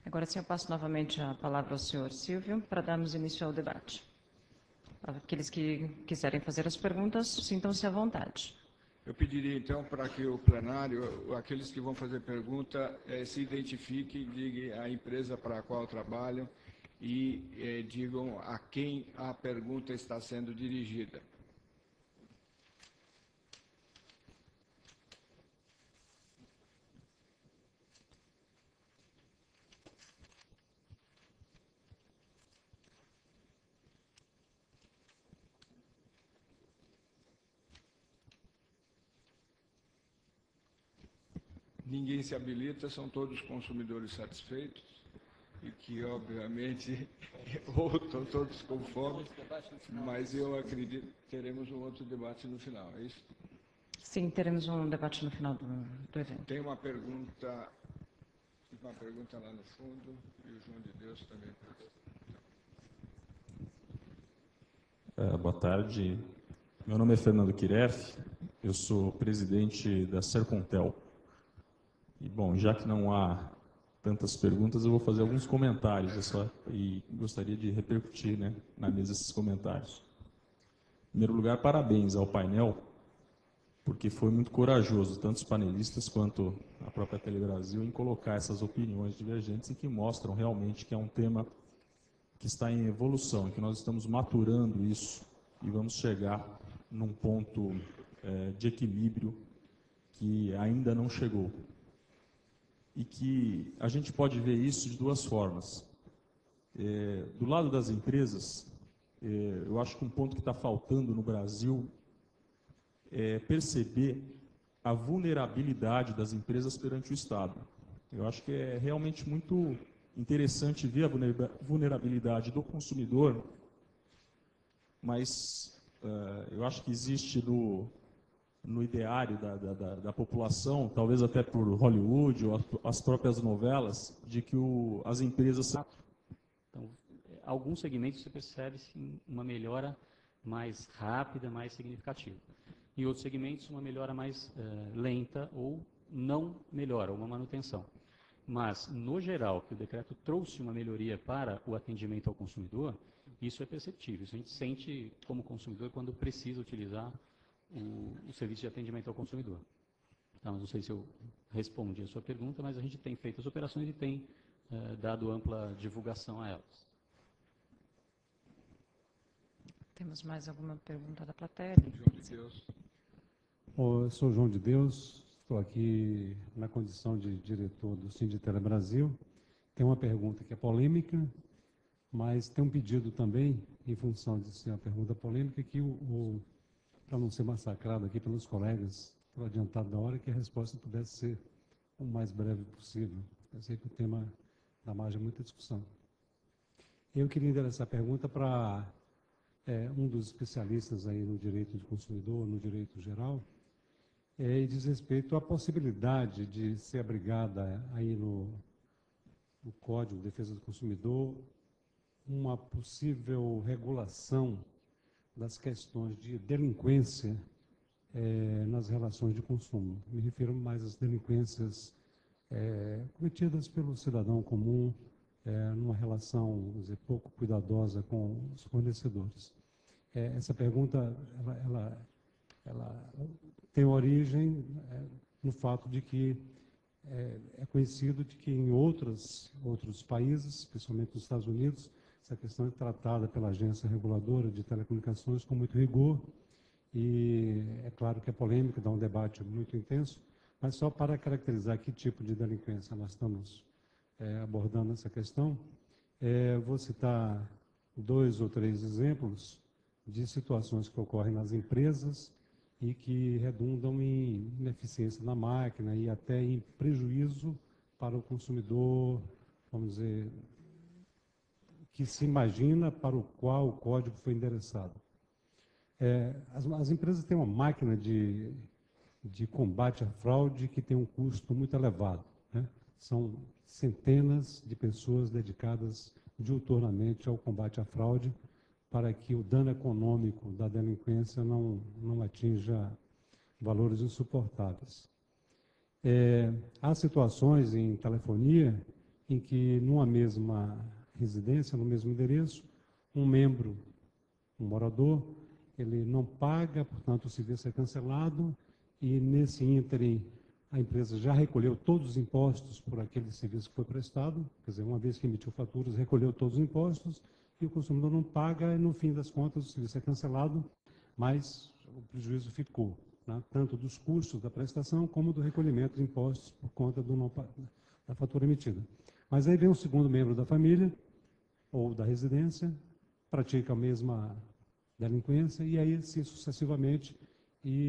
Agora sim, eu passo novamente a palavra ao senhor Silvio para darmos início ao debate. Aqueles que quiserem fazer as perguntas, sintam-se à vontade. Eu pediria, então, para que o plenário, aqueles que vão fazer pergunta, se identifiquem, digam a empresa para a qual trabalham e digam a quem a pergunta está sendo dirigida. Ninguém se habilita, são todos consumidores satisfeitos e que, obviamente, ou estão todos com fome, mas eu acredito que teremos um outro debate no final, é isso? Sim, teremos um debate no final do evento. Tem uma pergunta lá no fundo, e o João de Deus também. Boa tarde. Meu nome é Fernando Kiref, eu sou presidente da Sercontel. E, bom, já que não há tantas perguntas, eu vou fazer alguns comentários e gostaria de repercutir, né, na mesa esses comentários. Em primeiro lugar, parabéns ao painel, porque foi muito corajoso, tanto os panelistas quanto a própria Telebrasil, em colocar essas opiniões divergentes e que mostram realmente que é um tema que está em evolução, que nós estamos maturando isso e vamos chegar num ponto de equilíbrio que ainda não chegou. E que a gente pode ver isso de duas formas. Do lado das empresas, eu acho que um ponto que está faltando no Brasil é perceber a vulnerabilidade das empresas perante o Estado. Eu acho que é realmente muito interessante ver a vulnerabilidade do consumidor, mas eu acho que existe no ideário da população, talvez até por Hollywood ou as próprias novelas, de que as empresas... Então, alguns segmentos você percebe sim, uma melhora mais rápida, mais significativa. Em outros segmentos, uma melhora mais lenta ou não melhora, uma manutenção. Mas, no geral, que o decreto trouxe uma melhoria para o atendimento ao consumidor, isso é perceptível. Isso a gente sente como consumidor quando precisa utilizar o serviço de atendimento ao consumidor. Então, não sei se eu respondi a sua pergunta, mas a gente tem feito as operações e tem dado ampla divulgação a elas. Temos mais alguma pergunta da plateia? João de Deus. Eu sou João de Deus, estou aqui na condição de diretor do Sinditele Brasil. Tem uma pergunta que é polêmica, mas tem um pedido também, em função de ser uma pergunta polêmica, que para não ser massacrado aqui pelos colegas, pelo adiantado da hora, que a resposta pudesse ser o mais breve possível. Eu sei que o tema dá margem a muita discussão. Eu queria endereçar a pergunta para um dos especialistas aí no direito do consumidor, no direito geral, e diz respeito à possibilidade de ser abrigada aí no Código de Defesa do Consumidor uma possível regulação das questões de delinquência nas relações de consumo. Me refiro mais às delinquências cometidas pelo cidadão comum numa relação, vamos dizer, pouco cuidadosa com os fornecedores. Essa pergunta, ela tem origem no fato de que é conhecido de que em outros países, especialmente nos Estados Unidos, essa questão é tratada pela agência reguladora de telecomunicações com muito rigor, e é claro que é polêmica, dá um debate muito intenso, mas só para caracterizar que tipo de delinquência nós estamos abordando essa questão, vou citar 2 ou 3 exemplos de situações que ocorrem nas empresas e que redundam em ineficiência na máquina e até em prejuízo para o consumidor, vamos dizer, que se imagina para o qual o código foi endereçado. As empresas têm uma máquina de combate à fraude que tem um custo muito elevado, né? São centenas de pessoas dedicadas diuturnamente ao combate à fraude para que o dano econômico da delinquência não atinja valores insuportáveis. Há situações em telefonia em que, numa mesma residência, no mesmo endereço, um membro, um morador, ele não paga, portanto, o serviço é cancelado, e nesse ínterim a empresa já recolheu todos os impostos por aquele serviço que foi prestado, quer dizer, uma vez que emitiu faturas, recolheu todos os impostos, e o consumidor não paga, e no fim das contas o serviço é cancelado, mas o prejuízo ficou, né, tanto dos custos da prestação como do recolhimento de impostos por conta da fatura emitida. Mas aí vem um segundo membro da família, ou da residência, pratica a mesma delinquência, e aí, assim, sucessivamente, e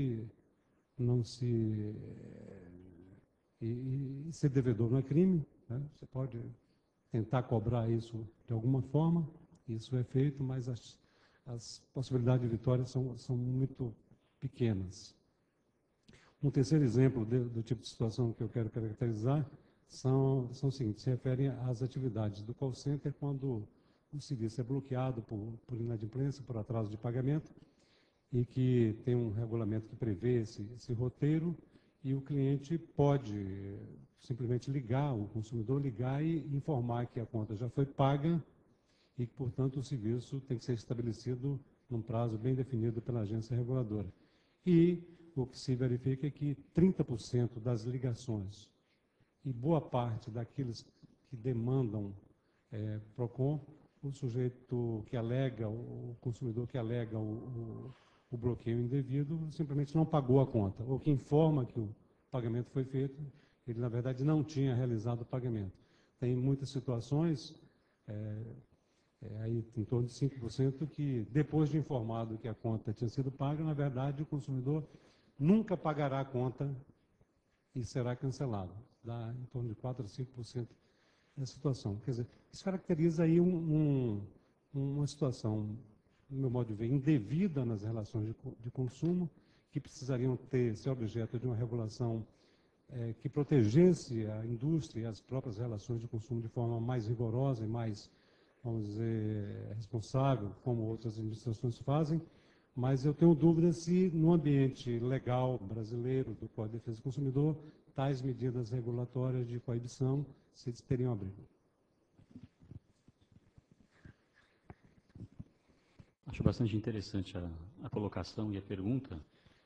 ser devedor não é crime, né? Você pode tentar cobrar isso de alguma forma, isso é feito, mas as possibilidades de vitória são muito pequenas. Um terceiro exemplo do tipo de situação que eu quero caracterizar são os seguintes: se referem às atividades do call center quando o serviço é bloqueado por inadimplência, por atraso de pagamento, e que tem um regulamento que prevê esse roteiro, e o cliente pode simplesmente ligar, o consumidor ligar e informar que a conta já foi paga e que, portanto, o serviço tem que ser estabelecido num prazo bem definido pela agência reguladora. E o que se verifica é que 30% das ligações e boa parte daqueles que demandam PROCON, o sujeito que alega, o consumidor que alega o bloqueio indevido, simplesmente não pagou a conta, ou que informa que o pagamento foi feito, ele, na verdade, não tinha realizado o pagamento. Tem muitas situações, aí em torno de 5%, que depois de informado que a conta tinha sido paga, na verdade, o consumidor nunca pagará a conta e será cancelado. Dá em torno de 4% a 5% da situação. Quer dizer, isso caracteriza aí uma situação, no meu modo de ver, indevida nas relações de consumo, que precisariam ser objeto de uma regulação que protegesse a indústria e as próprias relações de consumo de forma mais rigorosa e mais, vamos dizer, responsável, como outras administrações fazem, mas eu tenho dúvida se, no ambiente legal brasileiro do Código de Defesa do Consumidor, tais medidas regulatórias de coibição, se eles teriam abrigo. Acho bastante interessante a colocação e a pergunta,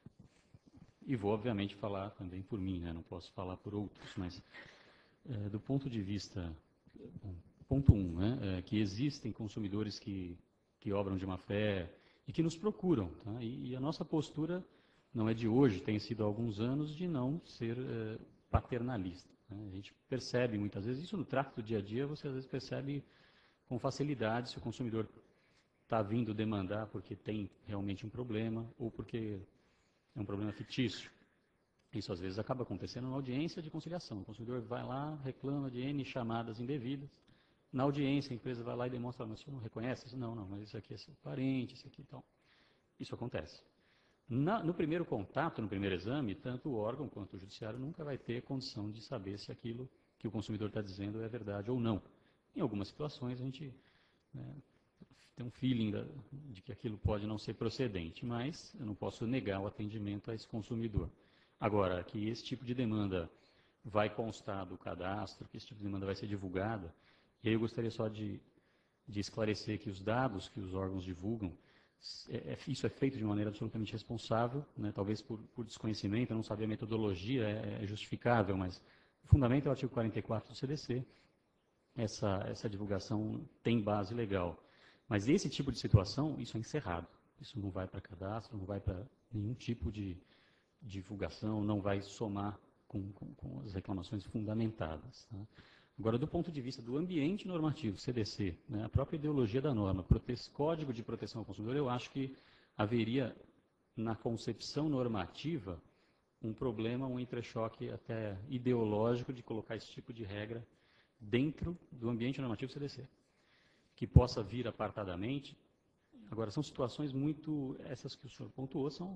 e vou, obviamente, falar também por mim, né? Não posso falar por outros, mas do ponto de vista, ponto 1, né? Que existem consumidores que obram de má fé e que nos procuram, tá? E a nossa postura não é de hoje, tem sido há alguns anos, de não ser paternalista, né? A gente percebe muitas vezes, isso no tráfico do dia a dia, você às vezes percebe com facilidade se o consumidor está vindo demandar porque tem realmente um problema ou porque é um problema fictício. Isso às vezes acaba acontecendo na audiência de conciliação. O consumidor vai lá, reclama de N chamadas indevidas. Na audiência, a empresa vai lá e demonstra: mas o senhor não reconhece isso? Não, mas isso aqui é seu parente, isso aqui, então. Isso acontece. No primeiro contato, no primeiro exame, tanto o órgão quanto o judiciário nunca vai ter condição de saber se aquilo que o consumidor está dizendo é verdade ou não. Em algumas situações, a gente tem um feeling de que aquilo pode não ser procedente, mas eu não posso negar o atendimento a esse consumidor. Agora, que esse tipo de demanda vai constar do cadastro, que esse tipo de demanda vai ser divulgada, e aí eu gostaria só de esclarecer que os dados que os órgãos divulgam, isso é feito de maneira absolutamente responsável, né? Talvez por desconhecimento, eu não sabia a metodologia, é justificável, mas o fundamento é o artigo 44 do CDC, essa divulgação tem base legal. Mas esse tipo de situação, isso é encerrado. Isso não vai para cadastro, não vai para nenhum tipo de divulgação, não vai somar com as reclamações fundamentadas, tá? Agora, do ponto de vista do ambiente normativo, CDC, né, a própria ideologia da norma, Código de Proteção ao Consumidor, eu acho que haveria, na concepção normativa, um problema, um entrechoque até ideológico de colocar esse tipo de regra dentro do ambiente normativo CDC, que possa vir apartadamente. Agora, são situações muito, essas que o senhor pontuou, são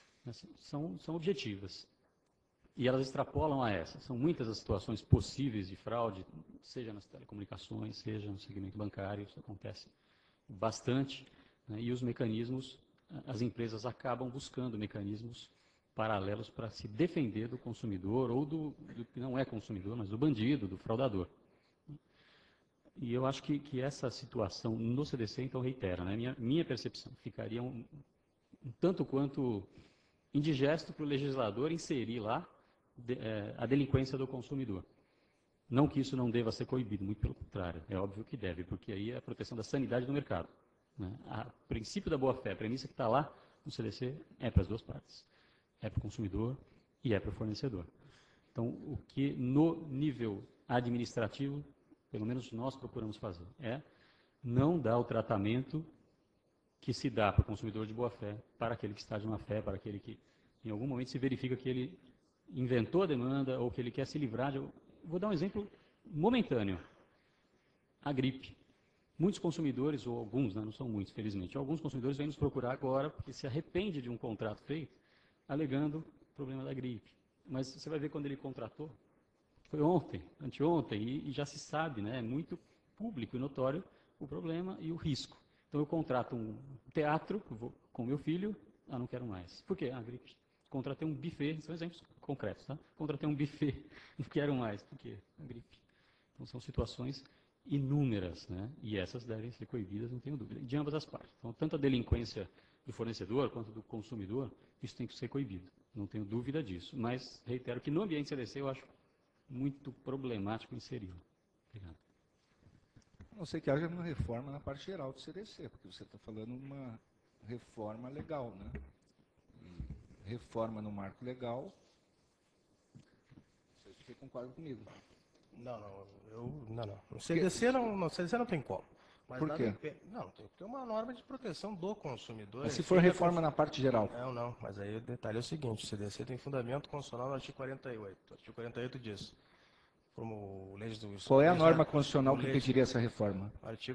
objetivas. E elas extrapolam a essas. São muitas as situações possíveis de fraude, seja nas telecomunicações, seja no segmento bancário, isso acontece bastante, né? E os mecanismos, as empresas acabam buscando mecanismos paralelos para se defender do consumidor, ou do que não é consumidor, mas do bandido, do fraudador. E eu acho que essa situação no CDC, então, reitera, né? Minha percepção, ficaria um tanto quanto indigesto para o legislador inserir lá a delinquência do consumidor. Não que isso não deva ser coibido, muito pelo contrário, é óbvio que deve, porque aí é a proteção da sanidade do mercado. Né? O princípio da boa-fé, a premissa que está lá no CDC é para as duas partes. É para o consumidor e é para o fornecedor. Então, o que no nível administrativo, pelo menos nós procuramos fazer, é não dar o tratamento que se dá para o consumidor de boa-fé, para aquele que está de má-fé, para aquele que, em algum momento, se verifica que ele inventou a demanda ou que ele quer se livrar de... Vou dar um exemplo momentâneo. A gripe. Muitos consumidores, ou alguns, né, não são muitos, felizmente, alguns consumidores vêm nos procurar agora porque se arrepende de um contrato feito, alegando o problema da gripe. Mas você vai ver quando ele contratou, foi ontem, anteontem, e já se sabe, né, é muito público e notório o problema e o risco. Então eu contrato um teatro vou com meu filho, não quero mais. Por quê? Gripe. Contratei um buffet, são exemplos concretos, tá? Contratei um buffet, não quero mais. Por quê? Gripe. Então são situações inúmeras, né? E essas devem ser coibidas, não tenho dúvida, de ambas as partes. Então, tanto a delinquência do fornecedor quanto do consumidor, isso tem que ser coibido, não tenho dúvida disso. Mas, reitero que no ambiente CDC eu acho muito problemático inseri-lo. Obrigado. A não ser que haja uma reforma na parte geral do CDC, porque você está falando uma reforma legal, né? E reforma no marco legal, não sei se você concorda comigo. Não. No CDC não tem como. Mas por quê? Não, tem que ter uma norma de proteção do consumidor. Mas se for reforma na parte geral? Não, mas aí o detalhe é o seguinte, o CDC tem fundamento constitucional no artigo 48. O artigo 48 diz, como qual é a norma constitucional que pediria essa reforma? Artigo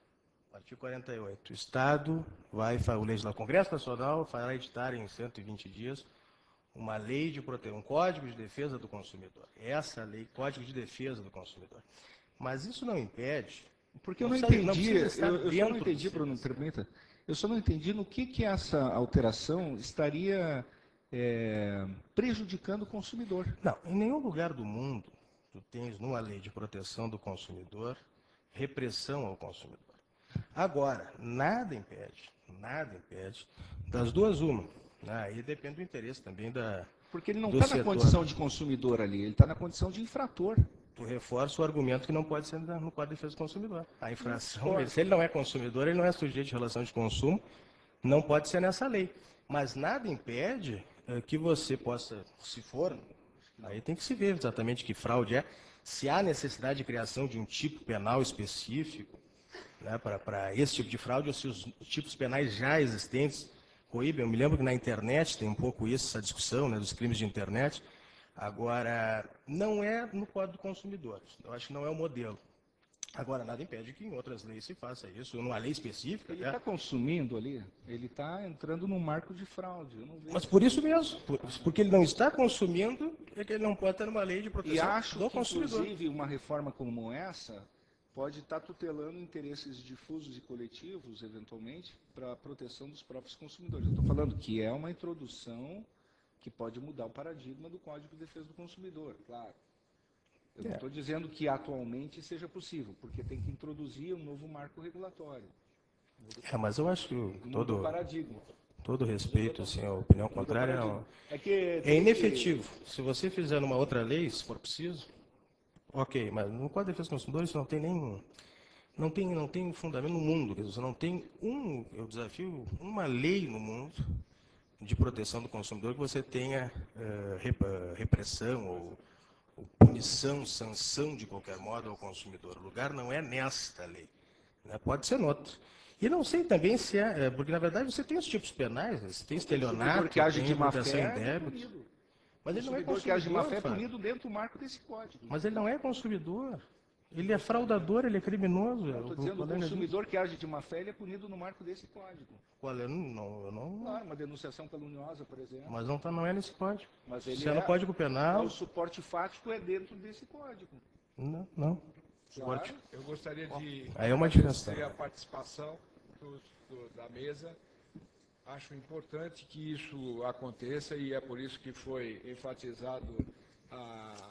48. O Estado o Congresso Nacional fará editar em 120 dias uma lei de proteção, um Código de Defesa do Consumidor. Essa lei, Código de Defesa do Consumidor. Mas isso não impede... Porque eu não entendi, eu só não entendi, Bruno, permita, eu só não entendi no que essa alteração estaria prejudicando o consumidor. Não, em nenhum lugar do mundo tu tens numa lei de proteção do consumidor repressão ao consumidor. Agora, nada impede das duas uma. Aí depende do interesse também porque ele não está na condição de consumidor ali, ele está na condição de infrator. Tu reforça o argumento que não pode ser no Código de Defesa do Consumidor. A infração, se ele não é consumidor, ele não é sujeito de relação de consumo, não pode ser nessa lei. Mas nada impede que você possa, se for, aí tem que se ver exatamente que fraude é, se há necessidade de criação de um tipo penal específico, né, para esse tipo de fraude, ou se os tipos penais já existentes coíbem. Eu me lembro que na internet tem um pouco isso, essa discussão, né, dos crimes de internet. Agora, não é no Código do Consumidor, eu acho que não é o modelo. Agora, nada impede que em outras leis se faça isso, numa lei específica. Ele está consumindo ali, ele está entrando num marco de fraude. Eu não vejo. Mas por isso mesmo, porque ele não está consumindo, é que ele não pode estar numa lei de proteção do consumidor. E acho que, inclusive, uma reforma como essa pode estar tutelando interesses difusos e coletivos, eventualmente, para a proteção dos próprios consumidores. Eu estou falando que é uma introdução que pode mudar o paradigma do Código de Defesa do Consumidor, claro. Eu não estou dizendo que atualmente seja possível, porque tem que introduzir um novo marco regulatório. Mas eu acho que paradigma. Todo respeito, assim, a opinião contrária é inefetivo. Se você fizer numa outra lei, se for preciso, ok, mas no Código de Defesa do Consumidor isso não tem fundamento no mundo. Você não tem eu desafio uma lei no mundo de proteção do consumidor que você tenha repressão ou punição, sanção de qualquer modo ao consumidor. O lugar não é nesta lei, né? Pode ser noutra. E não sei também se porque na verdade você tem os tipos penais, né? Você tem estelionato, que age de má fé, mas ele não é consumidor. Que age de má fé é punido dentro do marco desse código. Mas ele não é consumidor. Ele é fraudador, ele é criminoso. Eu estou dizendo, o consumidor que age de má fé, ele é punido no marco desse código. Qual é? Não. Claro, uma denunciação caluniosa, por exemplo. Mas não é nesse código. Mas ele se é no Código Penal. O suporte fático é dentro desse código. Não. Claro, eu gostaria de aí é uma diferença. A participação da mesa. Acho importante que isso aconteça e é por isso que foi enfatizado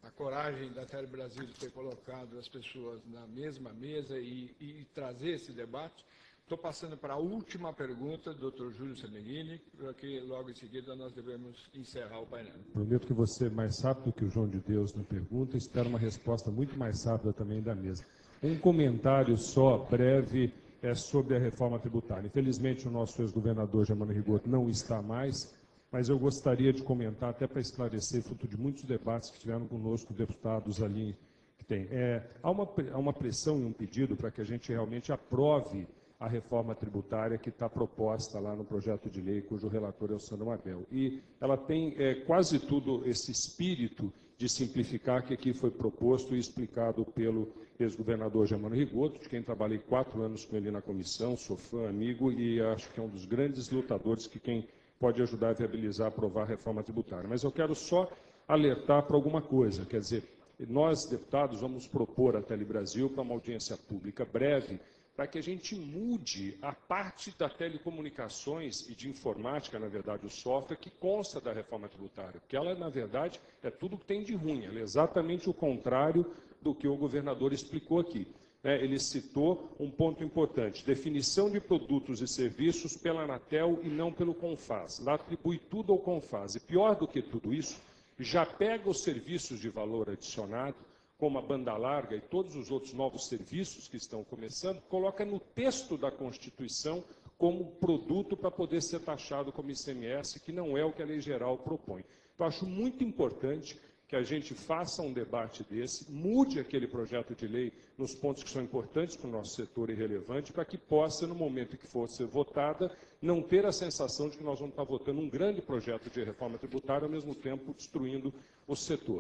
a coragem da Tele Brasil de ter colocado as pessoas na mesma mesa e trazer esse debate. Estou passando para a última pergunta, doutor Júlio Semeghini, porque logo em seguida nós devemos encerrar o painel. Prometo que você é mais rápido que o João de Deus na pergunta, espero uma resposta muito mais rápida também da mesa. Um comentário só, breve, sobre a reforma tributária. Infelizmente, o nosso ex-governador Germano Rigoto não está mais, mas eu gostaria de comentar, até para esclarecer, fruto de muitos debates que tiveram conosco, deputados ali que tem. Há uma pressão e um pedido para que a gente realmente aprove a reforma tributária que está proposta lá no projeto de lei, cujo relator é o Sandro Mabel. E ela tem quase tudo esse espírito de simplificar que aqui foi proposto e explicado pelo ex-governador Germano Rigoto, de quem trabalhei 4 anos com ele na comissão, sou fã, amigo, e acho que é um dos grandes lutadores que quem pode ajudar a viabilizar, aprovar a reforma tributária. Mas eu quero só alertar para alguma coisa, quer dizer, nós, deputados, vamos propor à Tele Brasil para uma audiência pública breve, para que a gente mude a parte da telecomunicações e de informática, na verdade, o software, que consta da reforma tributária, porque ela, na verdade, é tudo que tem de ruim, ela é exatamente o contrário do que o governador explicou aqui. Ele citou um ponto importante, definição de produtos e serviços pela Anatel e não pelo CONFAS. Lá atribui tudo ao CONFAS. E pior do que tudo isso, já pega os serviços de valor adicionado, como a banda larga e todos os outros novos serviços que estão começando, coloca no texto da Constituição como produto para poder ser taxado como ICMS, que não é o que a lei geral propõe. Então, acho muito importante que a gente faça um debate desse, mude aquele projeto de lei nos pontos que são importantes para o nosso setor e relevante, para que possa, no momento em que for ser votada, não ter a sensação de que nós vamos estar votando um grande projeto de reforma tributária, ao mesmo tempo destruindo o setor.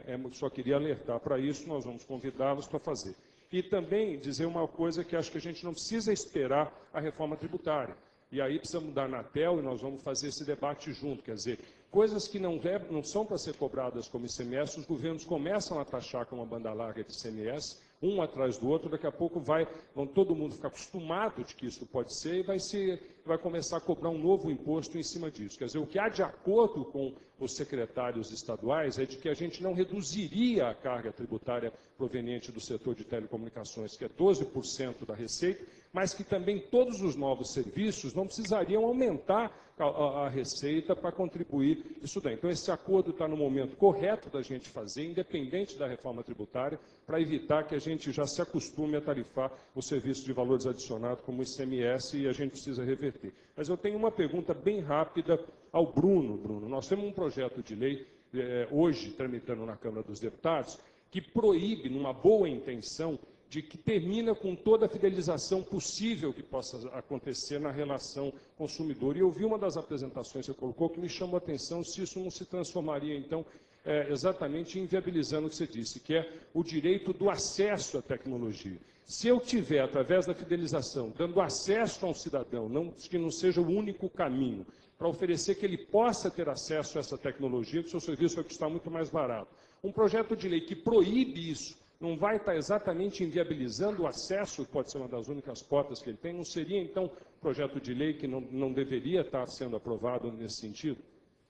Só queria alertar para isso, nós vamos convidá-los para fazer. E também dizer uma coisa que acho que a gente não precisa esperar a reforma tributária. E aí precisamos da Anatel e nós vamos fazer esse debate junto, quer dizer, coisas que não são para ser cobradas como ICMS, os governos começam a taxar com uma banda larga de ICMS, um atrás do outro, daqui a pouco vão todo mundo ficar acostumado de que isso pode ser e vai começar a cobrar um novo imposto em cima disso. Quer dizer, o que há de acordo com os secretários estaduais é de que a gente não reduziria a carga tributária proveniente do setor de telecomunicações, que é 12% da receita, mas que também todos os novos serviços não precisariam aumentar a receita para contribuir isso daí. Então, esse acordo está no momento correto da gente fazer, independente da reforma tributária, para evitar que a gente já se acostume a tarifar o serviço de valores adicionados como o ICMS e a gente precisa reverter. Mas eu tenho uma pergunta bem rápida ao Bruno. Bruno, nós temos um projeto de lei, hoje, tramitando na Câmara dos Deputados, que proíbe, numa boa intenção, de que termina com toda a fidelização possível que possa acontecer na relação consumidor. E eu vi uma das apresentações que você colocou que me chamou a atenção se isso não se transformaria, então, exatamente inviabilizando o que você disse, que é o direito do acesso à tecnologia. Se eu tiver, através da fidelização, dando acesso a um cidadão, que não seja o único caminho, para oferecer que ele possa ter acesso a essa tecnologia, que o seu serviço vai custar muito mais barato. Um projeto de lei que proíbe isso, não vai estar exatamente inviabilizando o acesso, que pode ser uma das únicas cotas que ele tem, não seria, então, um projeto de lei que não deveria estar sendo aprovado nesse sentido?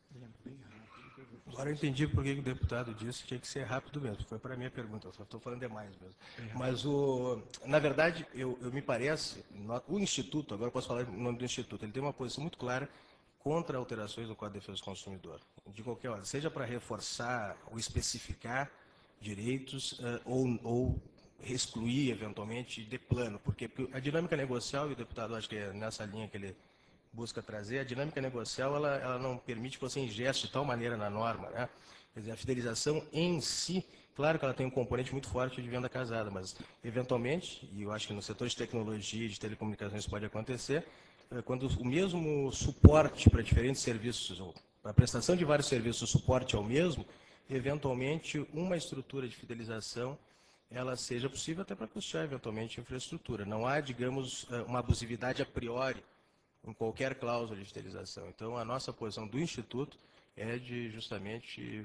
Agora eu entendi por que o deputado disse que tinha que ser rápido mesmo. Foi para a minha pergunta, eu só estou falando demais mesmo. Mas, na verdade, me parece, o Instituto, agora eu posso falar o nome do Instituto, ele tem uma posição muito clara contra alterações no Código de Defesa do Consumidor, de qualquer ordem, seja para reforçar ou especificar direitos ou excluir, eventualmente, de plano. Porque a dinâmica negocial, e o deputado acho que é nessa linha que ele busca trazer, a dinâmica negocial ela não permite que você ingeste de tal maneira na norma, né? Quer dizer, a fidelização em si, claro que ela tem um componente muito forte de venda casada, mas, eventualmente, e eu acho que no setor de tecnologia e de telecomunicações pode acontecer, quando o mesmo suporte para diferentes serviços, ou para a prestação de vários serviços, o suporte é o mesmo, eventualmente, uma estrutura de fidelização ela seja possível até para custear, eventualmente, a infraestrutura. Não há, digamos, uma abusividade a priori em qualquer cláusula de fidelização. Então, a nossa posição do Instituto é de, justamente,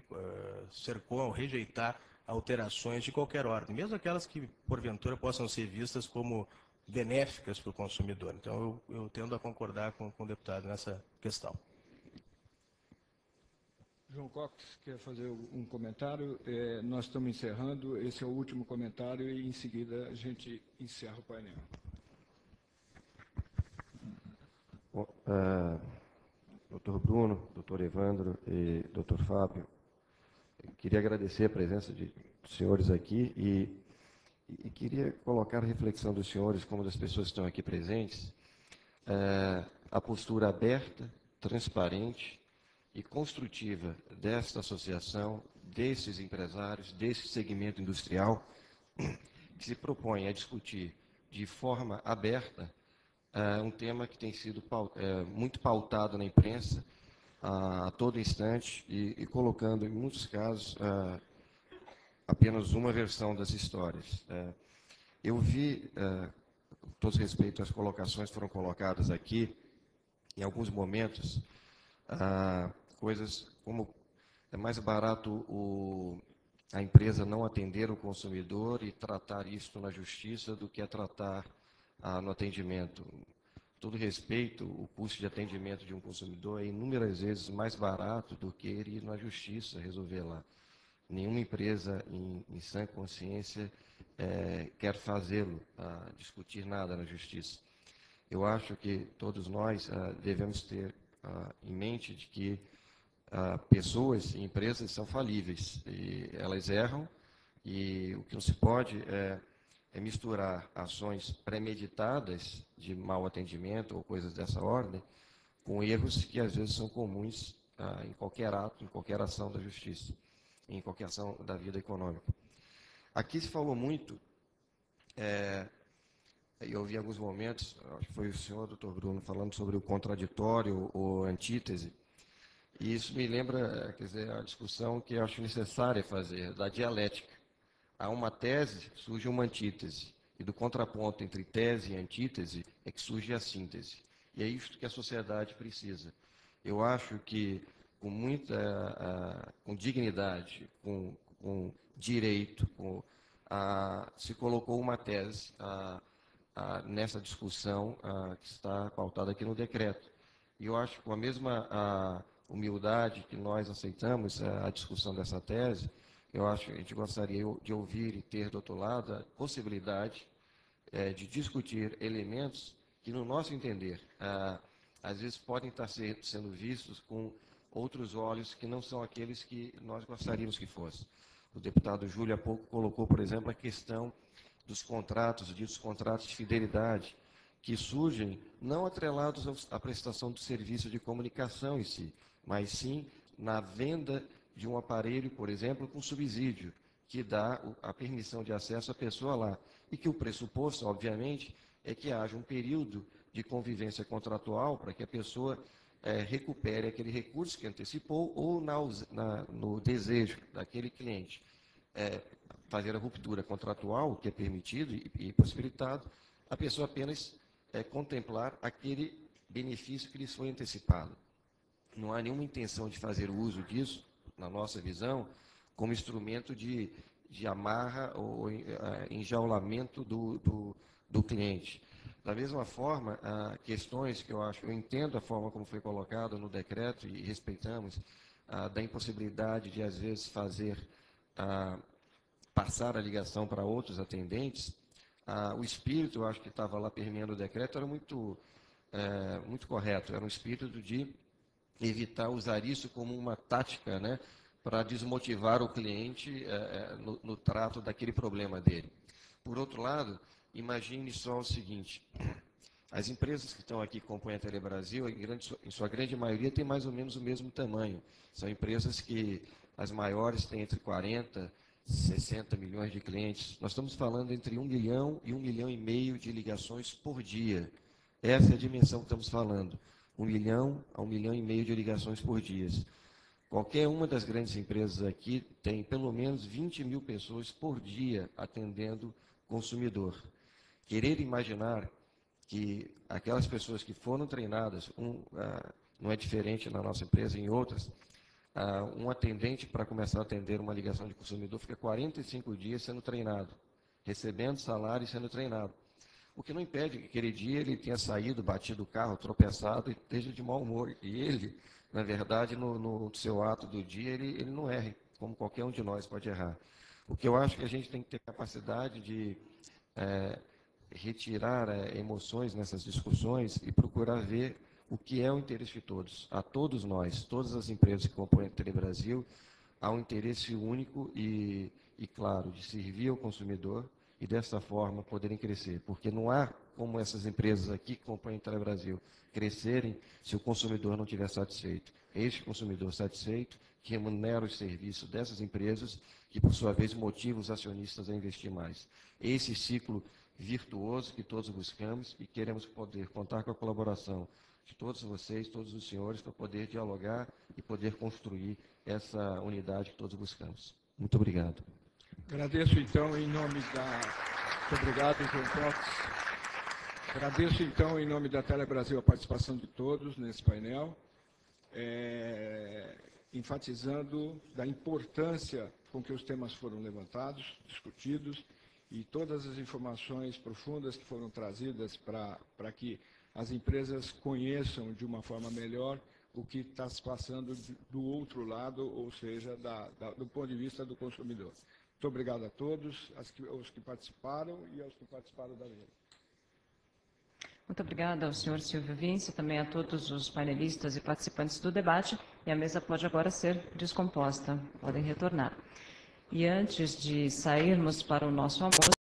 rejeitar alterações de qualquer ordem, mesmo aquelas que, porventura, possam ser vistas como benéficas para o consumidor. Então, eu tendo a concordar com o deputado nessa questão. João Cox quer fazer um comentário. Nós estamos encerrando, esse é o último comentário e, em seguida, a gente encerra o painel. Bom, doutor Bruno, doutor Evandro e doutor Fábio, eu queria agradecer a presença dos senhores aqui e queria colocar a reflexão dos senhores, como das pessoas que estão aqui presentes, a postura aberta, transparente e construtiva desta associação, desses empresários, desse segmento industrial, que se propõe a discutir de forma aberta um tema que tem sido muito pautado na imprensa a todo instante e colocando, em muitos casos, apenas uma versão das histórias. Eu vi, com todo respeito às colocações que foram colocadas aqui, em alguns momentos, coisas como é mais barato a empresa não atender o consumidor e tratar isso na justiça do que tratar no atendimento. Todo respeito, o custo de atendimento de um consumidor é inúmeras vezes mais barato do que ele ir na justiça resolver lá. Nenhuma empresa em sã consciência quer fazê-lo, discutir nada na justiça. Eu acho que todos nós devemos ter em mente de que pessoas e empresas são falíveis, e elas erram, e o que não se pode é misturar ações premeditadas de mau atendimento ou coisas dessa ordem com erros que às vezes são comuns em qualquer ato, em qualquer ação da justiça, em qualquer ação da vida econômica. Aqui se falou muito, eu ouvi em alguns momentos, acho que foi o senhor, doutor Bruno, falando sobre o contraditório ou antítese, e isso me lembra, quer dizer, a discussão que eu acho necessária fazer, da dialética. Há uma tese, surge uma antítese, e do contraponto entre tese e antítese é que surge a síntese. E é isso que a sociedade precisa. Eu acho que, com dignidade, com direito, se colocou uma tese nessa discussão que está pautada aqui no decreto. E eu acho que com a mesma humildade que nós aceitamos a discussão dessa tese, eu acho que a gente gostaria de ouvir e ter do outro lado a possibilidade de discutir elementos que, no nosso entender, às vezes podem estar sendo vistos com outros olhos que não são aqueles que nós gostaríamos que fossem. O deputado Júlio há pouco colocou, por exemplo, a questão dos contratos, ditos contratos de fidelidade, que surgem não atrelados à prestação do serviço de comunicação em si, mas sim na venda de um aparelho, por exemplo, com subsídio, que dá a permissão de acesso à pessoa lá. E que o pressuposto, obviamente, é que haja um período de convivência contratual para que a pessoa recupere aquele recurso que antecipou ou no desejo daquele cliente fazer a ruptura contratual, que é permitido e possibilitado, a pessoa apenas contemplar aquele benefício que lhes foi antecipado. Não há nenhuma intenção de fazer o uso disso, na nossa visão, como instrumento de amarra ou enjaulamento do cliente. Da mesma forma, questões que eu entendo a forma como foi colocada no decreto e respeitamos, da impossibilidade de, às vezes, passar a ligação para outros atendentes, o espírito, eu acho que estava lá permeando o decreto, era muito correto, era um espírito de evitar usar isso como uma tática, né, para desmotivar o cliente no trato daquele problema dele. Por outro lado, imagine só o seguinte, as empresas que estão aqui, que compõem a Telebrasil, em sua grande maioria, têm mais ou menos o mesmo tamanho. São empresas que, as maiores, têm entre 40 e 60 milhões de clientes. Nós estamos falando entre 1 milhão e 1,5 milhão de ligações por dia. Essa é a dimensão que estamos falando. 1 milhão a 1,5 milhão de ligações por dia. Qualquer uma das grandes empresas aqui tem pelo menos 20 mil pessoas por dia atendendo consumidor. Querer imaginar que aquelas pessoas que foram treinadas, não é diferente na nossa empresa, em outras, um atendente, para começar a atender uma ligação de consumidor, fica 45 dias sendo treinado, recebendo salário e sendo treinado. o que não impede que aquele dia ele tenha saído, batido o carro, tropeçado e esteja de mau humor. E ele, na verdade, no seu ato do dia, ele não erre, como qualquer um de nós pode errar. O que eu acho que a gente tem que ter capacidade de retirar emoções nessas discussões e procurar ver o que é o interesse de todos. A todos nós, todas as empresas que compõem a Telebrasil, há um interesse único e claro, de servir ao consumidor e dessa forma poderem crescer. Porque não há como essas empresas aqui que compõem a Telebrasil crescerem se o consumidor não estiver satisfeito. É este consumidor satisfeito que remunera os serviços dessas empresas, que por sua vez motiva os acionistas a investir mais. Esse ciclo virtuoso que todos buscamos e queremos poder contar com a colaboração de todos vocês, todos os senhores, para poder dialogar e poder construir essa unidade que todos buscamos. Muito obrigado. Agradeço, então, em nome da... Muito obrigado, João Cox. Agradeço, então, em nome da Telebrasil, a participação de todos nesse painel, enfatizando da importância com que os temas foram levantados, discutidos, e todas as informações profundas que foram trazidas para que as empresas conheçam de uma forma melhor o que está se passando do outro lado, ou seja, do ponto de vista do consumidor. Muito obrigado a todos, aos que participaram e aos que participaram da mesa. Muito obrigada ao senhor Silvio Vince, também a todos os painelistas e participantes do debate. E a mesa pode agora ser descomposta, podem retornar. E antes de sairmos para o nosso almoço,